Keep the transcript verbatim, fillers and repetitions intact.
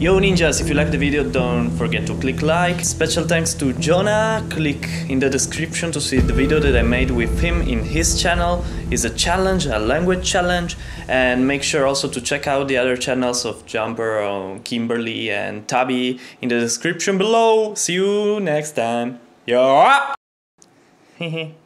Yo ninjas, if you like the video, don't forget to click like. Special thanks to Jonah. Click in the description to see the video that I made with him in his channel. It's a challenge, a language challenge. And make sure also to check out the other channels of Jumper, uh, Kimberly and Tabby in the description below. See you next time. Yo!